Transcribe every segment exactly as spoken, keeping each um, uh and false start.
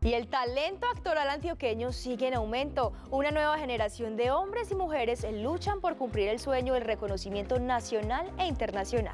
Y el talento actoral antioqueño sigue en aumento. Una nueva generación de hombres y mujeres luchan por cumplir el sueño del reconocimiento nacional e internacional.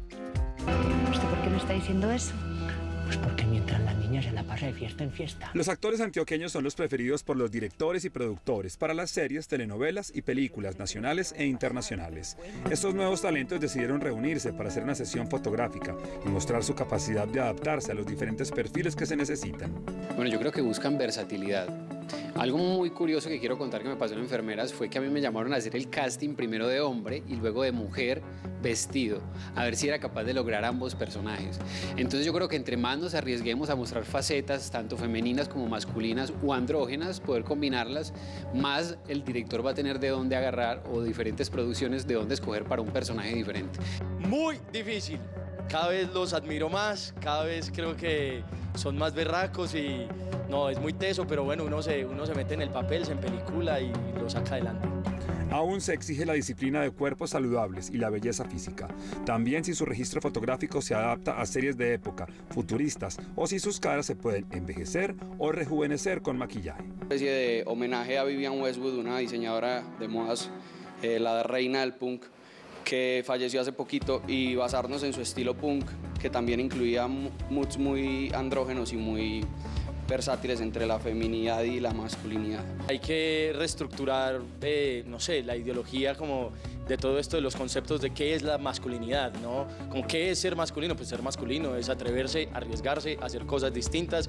¿Usted por qué me está diciendo eso? Pues porque mientras la niña se la pasa de fiesta en fiesta. Los actores antioqueños son los preferidos por los directores y productores para las series, telenovelas y películas nacionales e internacionales. Estos nuevos talentos decidieron reunirse para hacer una sesión fotográfica y mostrar su capacidad de adaptarse a los diferentes perfiles que se necesitan. Bueno, yo creo que buscan versatilidad. Algo muy curioso que quiero contar que me pasó en Enfermeras fue que a mí me llamaron a hacer el casting primero de hombre y luego de mujer vestido, a ver si era capaz de lograr ambos personajes. Entonces yo creo que entre más nos arriesguemos a mostrar facetas, tanto femeninas como masculinas o andrógenas, poder combinarlas, más el director va a tener de dónde agarrar o diferentes producciones de dónde escoger para un personaje diferente. Muy difícil. Cada vez los admiro más, cada vez creo que son más berracos y no, es muy teso, pero bueno, uno se, uno se mete en el papel, se empelicula y lo saca adelante. Aún se exige la disciplina de cuerpos saludables y la belleza física. También si su registro fotográfico se adapta a series de época, futuristas, o si sus caras se pueden envejecer o rejuvenecer con maquillaje. Una especie de homenaje a Vivienne Westwood, una diseñadora de modas, eh, la reina del punk, que falleció hace poquito, y basarnos en su estilo punk, que también incluía moods muy andrógenos y muy versátiles entre la feminidad y la masculinidad. Hay que reestructurar, eh, no sé, la ideología como de todo esto de los conceptos de qué es la masculinidad, ¿no? Como qué es ser masculino, pues ser masculino es atreverse, arriesgarse, hacer cosas distintas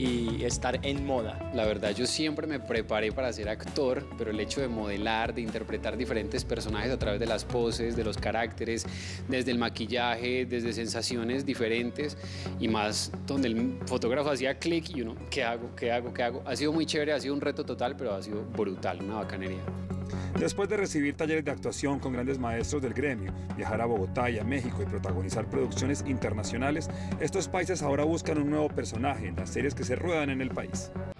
y estar en moda. La verdad, yo siempre me preparé para ser actor, pero el hecho de modelar, de interpretar diferentes personajes a través de las poses, de los caracteres, desde el maquillaje, desde sensaciones diferentes y más donde el fotógrafo hacía clic y uno, ¿qué hago? ¿Qué hago? ¿Qué hago? Ha sido muy chévere, ha sido un reto total, pero ha sido brutal, una bacanería. Después de recibir talleres de actuación con grandes maestros del gremio, viajar a Bogotá y a México y protagonizar producciones internacionales, estos países ahora buscan un nuevo personaje en las series que se ruedan en el país.